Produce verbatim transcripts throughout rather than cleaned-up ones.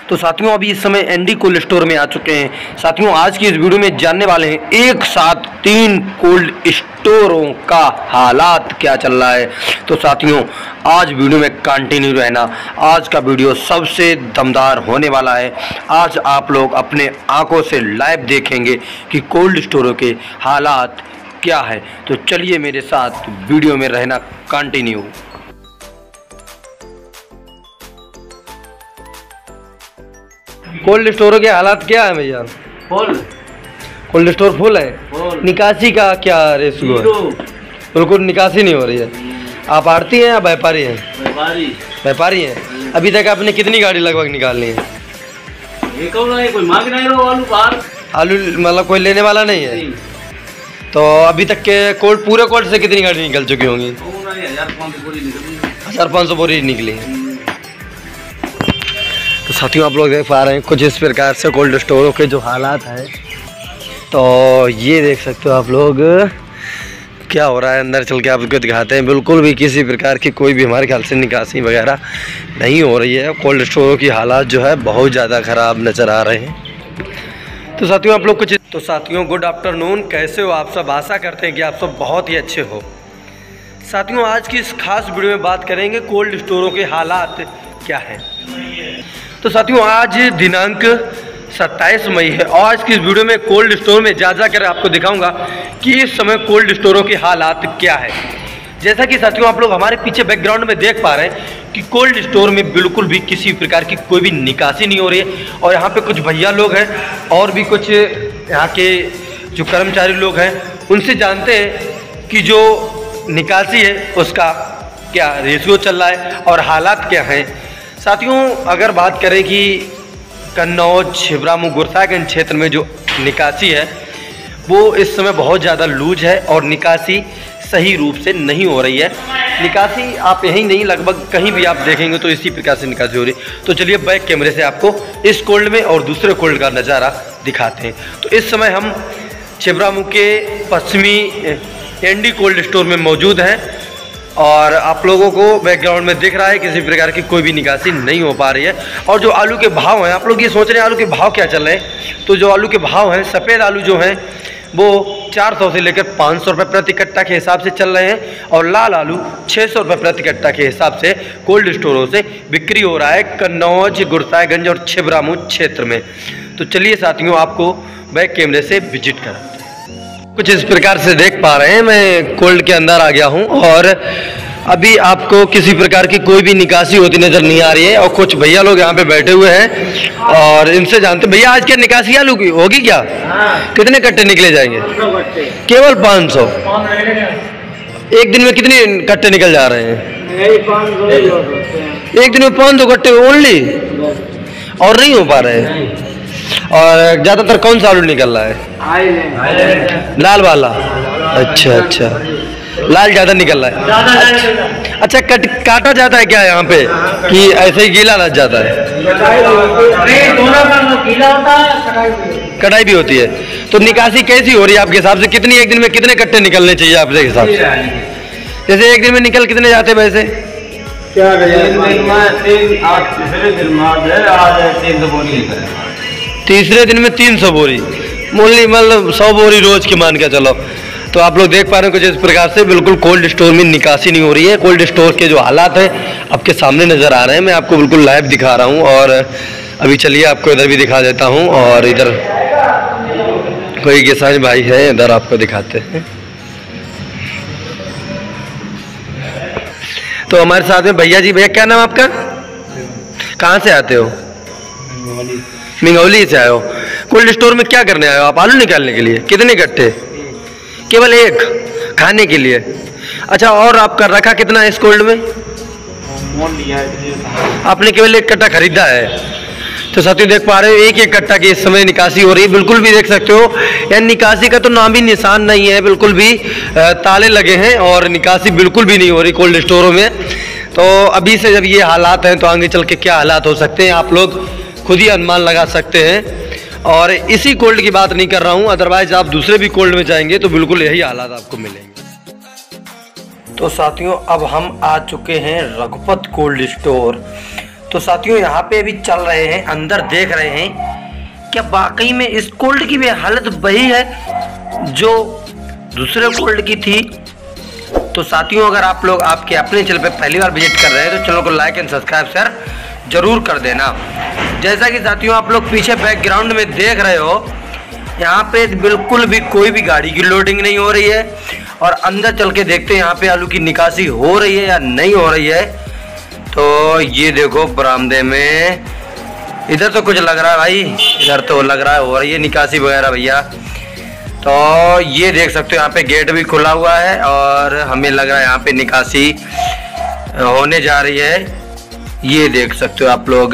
तो साथियों अभी इस समय एनडी कोल्ड स्टोर में आ चुके हैं। साथियों आज की इस वीडियो में जानने वाले हैं एक साथ तीन कोल्ड स्टोरों का हालात क्या चल रहा है। तो साथियों आज वीडियो में कंटिन्यू रहना, आज का वीडियो सबसे दमदार होने वाला है। आज आप लोग अपने आंखों से लाइव देखेंगे कि कोल्ड स्टोरों के हालात क्या है। तो चलिए मेरे साथ वीडियो में रहना कंटिन्यू। कोल्ड स्टोरों के हालात क्या है भैया? फुल कोल्ड स्टोर फुल है। निकासी का क्या रेशियो है? बिल्कुल निकासी नहीं हो रही है। आप आड़ती हैं या व्यापारी हैं? व्यापारी व्यापारी हैं। अभी तक आपने कितनी गाड़ी लगभग निकालनी है? ये कौन है? कोई मांग नहीं रहा आलू बाहर, आलू मतलब कोई लेने वाला नहीं है नहीं। तो अभी तक के कोल्ड पूरे कोल्ड से कितनी गाड़ी निकल चुकी होंगी? हजार पाँच सौ बोरी निकली है। तो साथियों आप लोग देख पा रहे हैं कुछ इस प्रकार से कोल्ड स्टोरों के जो हालात हैं। तो ये देख सकते हो आप लोग क्या हो रहा है। अंदर चल के आपको दिखाते हैं। बिल्कुल भी किसी प्रकार की कोई भी हमारे ख्याल से निकासी वगैरह नहीं हो रही है। कोल्ड स्टोरों की हालात जो है बहुत ज़्यादा ख़राब नज़र आ रहे हैं। तो साथियों आप लोग कुछ तो साथियों गुड आफ्टरनून, कैसे हो आप सब? आशा करते हैं कि आप सब बहुत ही अच्छे हो। साथियों आज की इस खास वीडियो में बात करेंगे कोल्ड स्टोरों के हालात क्या है। तो साथियों आज दिनांक सत्ताईस मई है और आज की इस वीडियो में कोल्ड स्टोर में जा जा कर आपको दिखाऊंगा कि इस समय कोल्ड स्टोरों के हालात क्या है। जैसा कि साथियों आप लोग हमारे पीछे बैकग्राउंड में देख पा रहे हैं कि कोल्ड स्टोर में बिल्कुल भी किसी प्रकार की कोई भी निकासी नहीं हो रही है। और यहाँ पे कुछ भैया लोग हैं और भी कुछ यहाँ के जो कर्मचारी लोग हैं उनसे जानते हैं कि जो निकासी है उसका क्या रेशियो चल रहा है और हालात क्या हैं। साथियों अगर बात करें कि कन्नौज, छिबरामऊ, गुरसागंज क्षेत्र में जो निकासी है वो इस समय बहुत ज़्यादा लूज है और निकासी सही रूप से नहीं हो रही है। निकासी आप यहीं नहीं लगभग कहीं भी आप देखेंगे तो इसी प्रकार से निकासी हो रही है। तो चलिए बैक कैमरे से आपको इस कोल्ड में और दूसरे कोल्ड का नज़ारा दिखाते हैं। तो इस समय हम छिबरामऊ के पश्चिमी एनडी कोल्ड स्टोर में मौजूद हैं और आप लोगों को बैकग्राउंड में दिख रहा है किसी प्रकार की कोई भी निकासी नहीं हो पा रही है। और जो आलू के भाव हैं, आप लोग ये सोच रहे हैं आलू के भाव क्या चल रहे हैं। तो जो आलू के भाव हैं, सफ़ेद आलू जो हैं वो चार सौ से लेकर पाँच सौ रुपये प्रति कट्टा के हिसाब से चल रहे हैं और लाल आलू छः सौ रुपये प्रति कट्टा के हिसाब से कोल्ड स्टोरों से बिक्री हो रहा है कन्नौज, गुरसागंज और छिबरामऊ क्षेत्र में। तो चलिए साथियों आपको बैक कैमरे से विजिट कराते हैं। कुछ इस प्रकार से देख पा रहे हैं मैं कोल्ड के अंदर आ गया हूं और अभी आपको किसी प्रकार की कोई भी निकासी होती नज़र नहीं आ रही है। और कुछ भैया लोग यहां पे बैठे हुए हैं और इनसे जानते भैया आज क्या निकासी आलू की होगी क्या? हाँ। कितने कट्टे निकले जाएंगे? केवल पाँच सौ। एक दिन में कितने कट्टे निकल जा रहे हैं? एक दिन में पाँच सौ कट्टे ओनली और नहीं हो पा रहे हैं। और ज़्यादातर कौन सा आलू निकल रहा है? लाल वाला। अच्छा अच्छा लाल ज़्यादा निकल रहा है। अच्छा, अच्छा कट काटा जाता है क्या यहाँ पे कि ऐसे ही गीला लग जाता है? कटाई भी होती है। तो निकासी कैसी हो रही है आपके हिसाब से? कितनी एक दिन में कितने कट्टे निकलने चाहिए आपके हिसाब से? जैसे एक दिन में निकल कितने जाते हैं वैसे? क्या तीसरे दिन में तीन सौ बोरी मूली मतलब सौ बोरी रोज की मान के चलो। तो आप लोग देख पा रहे हो कुछ इस प्रकार से बिल्कुल कोल्ड स्टोर में निकासी नहीं हो रही है। कोल्ड स्टोर के जो हालात हैं आपके सामने नज़र आ रहे हैं। मैं आपको बिल्कुल लाइव दिखा रहा हूं और अभी चलिए आपको इधर भी दिखा देता हूं और इधर कोई किसान भाई है इधर आपको दिखाते हैं। तो हमारे साथ में भैया जी। भैया क्या नाम आपका? कहाँ से आते हो? मिंगौली से आए हो। कोल्ड स्टोर में क्या करने आए हो आप? आलू निकालने के लिए। कितने कट्टे? केवल एक खाने के लिए। अच्छा और आपका रखा कितना है इस कोल्ड में? आपने केवल एक कट्टा खरीदा है। तो साथियों देख पा रहे हो एक एक कट्टा की इस समय निकासी हो रही है। बिल्कुल भी देख सकते हो यार निकासी का तो नाम ही निशान नहीं है। बिल्कुल भी ताले लगे हैं और निकासी बिल्कुल भी नहीं हो रही कोल्ड स्टोरों में। तो अभी से जब ये हालात हैं तो आगे चल के क्या हालात हो सकते हैं आप लोग खुद ही अनुमान लगा सकते हैं। और इसी कोल्ड की बात नहीं कर रहा हूँ, अदरवाइज आप दूसरे भी कोल्ड में जाएंगे तो बिल्कुल यही हालात आपको मिलेंगे। तो साथियों अब हम आ चुके हैं रघुपत कोल्ड स्टोर। तो साथियों यहाँ पे अभी चल रहे हैं, अंदर देख रहे हैं क्या वाकई में इस कोल्ड की भी हालत वही है जो दूसरे कोल्ड की थी। तो साथियों अगर आप लोग आपके अपने चैनल पे पहली बार विजिट कर रहे हैं तो चैनल को लाइक एंड सब्सक्राइब शेयर जरूर कर देना। जैसा कि साथियों आप लोग पीछे बैकग्राउंड में देख रहे हो, यहाँ पे बिल्कुल भी कोई भी गाड़ी की लोडिंग नहीं हो रही है। और अंदर चल के देखते हैं यहाँ पे आलू की निकासी हो रही है या नहीं हो रही है। तो ये देखो बरामदे में, इधर तो कुछ लग रहा है भाई, इधर तो लग रहा है हो रही है निकासी वगैरह भैया। तो ये देख सकते हो यहाँ पे गेट भी खुला हुआ है और हमें लग रहा है यहाँ पे निकासी होने जा रही है। ये देख सकते हो आप लोग,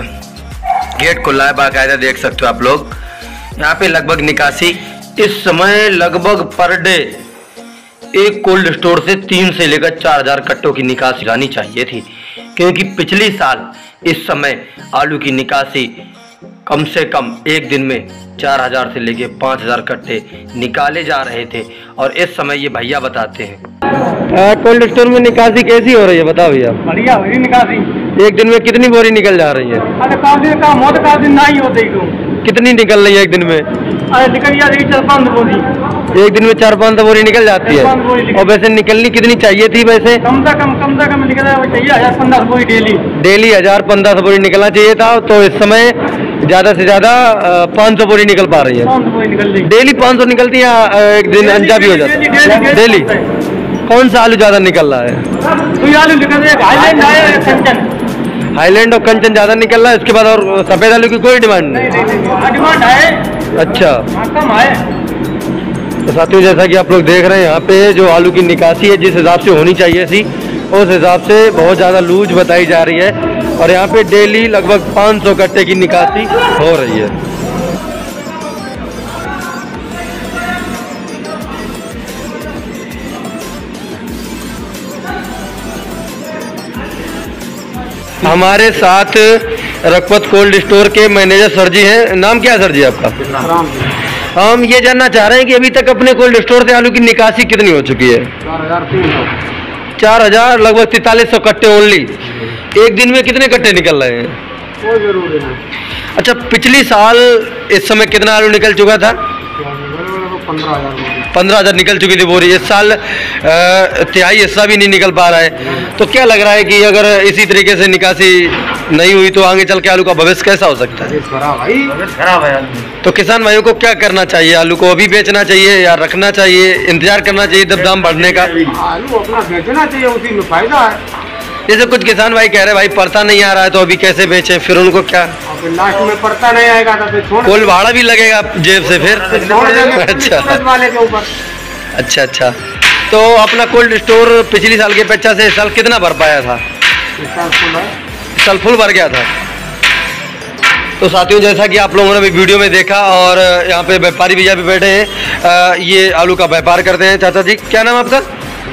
गेट खुला है बाकायदा, देख सकते हो आप लोग। यहाँ पे लगभग निकासी इस समय लगभग पर डे एक कोल्ड स्टोर से तीन से लेकर चार हजार कट्टों की निकासी आनी चाहिए थी, क्योंकि पिछली साल इस समय आलू की निकासी कम से कम एक दिन में चार हजार से लेके पाँच हजार कट्टे निकाले जा रहे थे। और इस समय ये भैया बताते हैं कोल्ड स्टोर में निकासी कैसी हो रही है, बताओ भैया। बढ़िया हो रही निकासी। एक दिन में कितनी बोरी निकल जा रही है? अरे काफी काम हो तो काफी नहीं होते ही। कितनी निकल रही है एक दिन में? अरे निकल जाती है चार पाँच बोरी। एक दिन में चार पाँच बोरी निकल जाती है। और वैसे निकलनी कितनी चाहिए थी वैसे? कम से कम कम से कम निकल चाहिए हजार पंद्रह बोरी डेली। डेली हजार पंद्रह सौ बोरी निकलना चाहिए था। तो इस समय ज्यादा से ज्यादा पाँच सौ बोरी निकल पा रही है। डेली पाँच सौ निकलती है, एक दिन अंजा भी हो जाता है डेली। कौन सा आलू ज्यादा निकल रहा है? आलू निकल रहा है कंचन, हाईलैंड और कंचन ज्यादा निकल रहा है। इसके बाद और सफेद आलू की कोई डिमांड नहीं? डिमांड है। अच्छा, कम है। तो साथियों जैसा कि आप लोग देख रहे हैं यहाँ पे जो आलू की निकासी है जिस हिसाब से होनी चाहिए थी उस हिसाब से बहुत ज़्यादा लूज बताई जा रही है। और यहाँ पे डेली लगभग पाँच सौ कट्टे की निकासी हो रही है। हमारे साथ रघुपत कोल्ड स्टोर के मैनेजर सर जी हैं। नाम क्या है सर जी आपका? राम। हम ये जानना चाह रहे हैं कि अभी तक अपने कोल्ड स्टोर से आलू की निकासी कितनी हो चुकी है? चार हजार तीन सौ चार हजार लगभग तैतालीस सौ कट्टे ओनली। एक दिन में कितने कट्टे निकल रहे हैं? कोई जरूरी नहीं। अच्छा, पिछली साल इस समय कितना आलू निकल चुका था? पंद्रह हजार पंद्रह हजार निकल चुकी थी बोरी। इस साल तिहाई हिस्सा भी नहीं निकल पा रहा है। तो क्या लग रहा है कि अगर इसी तरीके से निकासी नहीं हुई तो आगे चल के आलू का भविष्य कैसा हो सकता है? खराब है। तो किसान भाइयों को क्या करना चाहिए? आलू को अभी बेचना चाहिए या रखना चाहिए, इंतजार करना चाहिए जब दाम बढ़ने का? आलू अपना बेचना चाहिए, उसी में फायदा है। जैसे कुछ किसान भाई कह रहे हैं भाई पड़ता नहीं आ रहा है तो अभी कैसे बेचें, फिर उनको क्या? लास्ट में पड़ता नहीं आएगा तो छोड़, कोल भाड़ा भी लगेगा जेब से फिर। अच्छा वाले के ऊपर। अच्छा अच्छा, तो अपना कोल्ड स्टोर पिछली साल के अपेक्षा से इस साल कितना भर पाया था? इस साल फुल भर गया था। तो साथियों जैसा कि आप लोगों ने भी वीडियो में देखा और यहाँ पे व्यापारी भैया भी बैठे हैं, ये आलू का व्यापार करते हैं। चाचा जी क्या नाम आपका?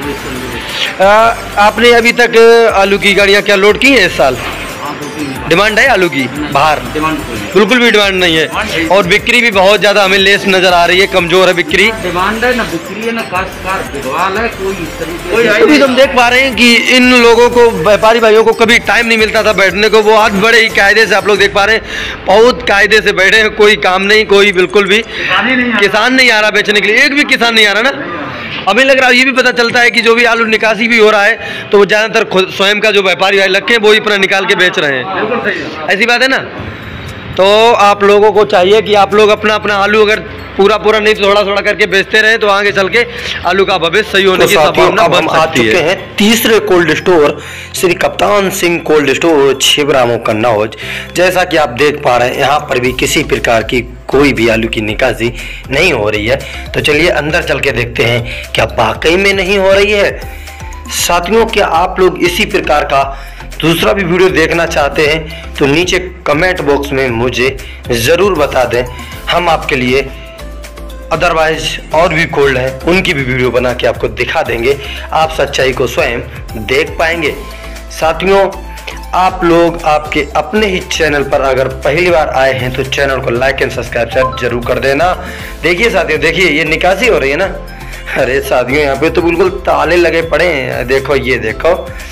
आ, आपने अभी तक आलू की गाड़ियाँ क्या लोड की हैं इस साल? डिमांड है आलू की बाहर? बिल्कुल भी डिमांड नहीं है। और बिक्री भी बहुत ज़्यादा हमें लेस नज़र आ रही है, कमज़ोर है बिक्री। डिमांड है ना बिक्री है ना काश्तकार बिगवाल है, कोई इस तरीके से भी हम देख पा रहे हैं कि इन लोगों को, व्यापारी भाइयों को कभी टाइम नहीं मिलता था बैठने को। वो आज बड़े ही कायदे से आप लोग देख पा रहे हैं, बहुत कायदे से बैठे हैं। कोई काम नहीं, कोई बिल्कुल भी किसान नहीं आ रहा बेचने के लिए, एक भी किसान नहीं आ रहा ना। हमें लग रहा है ये भी पता चलता है कि जो भी आलू निकासी भी हो रहा है तो वो ज़्यादातर खुद स्वयं का जो व्यापारी भाई लगे वो ही अपना निकाल के बेच रहे हैं। ऐसी बात है ना। तो आप लोगों को चाहिए कि आप लोग अपना अपना आलू अगर पूरा पूरा नहीं तो थोड़ा थोड़ा करके बेचते रहे तो आगे चल के आलू का भविष्य सही होने की संभावना बन सकती है। तीसरे cold store Shri Kaptan Singh cold store Chhibramau Kannauj. जैसा कि आप देख पा रहे हैं यहाँ पर भी किसी प्रकार की कोई भी आलू की निकासी नहीं हो रही है। तो चलिए अंदर चल के देखते हैं क्या वाकई में नहीं हो रही है। साथियों क्या आप लोग इसी प्रकार का दूसरा भी वीडियो देखना चाहते हैं तो नीचे कमेंट बॉक्स में मुझे ज़रूर बता दें, हम आपके लिए अदरवाइज और भी कोल्ड है उनकी भी वीडियो बना के आपको दिखा देंगे, आप सच्चाई को स्वयं देख पाएंगे। साथियों आप लोग आपके अपने ही चैनल पर अगर पहली बार आए हैं तो चैनल को लाइक एंड सब्सक्राइब जरूर कर देना। देखिए साथियों, देखिए ये निकासी हो रही है ना। अरे साथियों यहाँ पे तो बिल्कुल ताले लगे पड़े हैं। देखो ये देखो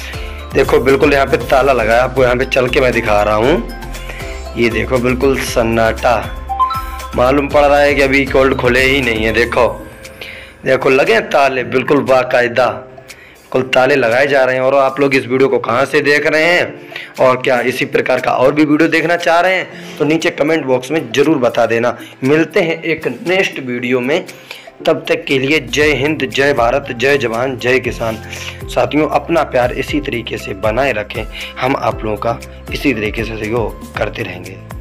देखो बिल्कुल यहाँ पे ताला लगा है, आपको यहाँ पे चल के मैं दिखा रहा हूँ। ये देखो बिल्कुल सन्नाटा, मालूम पड़ रहा है कि अभी कोल्ड खुले ही नहीं है। देखो देखो लगे ताले, बिल्कुल बाकायदा कुल ताले लगाए जा रहे हैं। और आप लोग इस वीडियो को कहाँ से देख रहे हैं और क्या इसी प्रकार का और भी वीडियो देखना चाह रहे हैं तो नीचे कमेंट बॉक्स में ज़रूर बता देना। मिलते हैं एक नेक्स्ट वीडियो में, तब तक के लिए जय हिंद, जय भारत, जय जवान, जय किसान। साथियों अपना प्यार इसी तरीके से बनाए रखें, हम आप लोगों का इसी तरीके से सहयोग करते रहेंगे।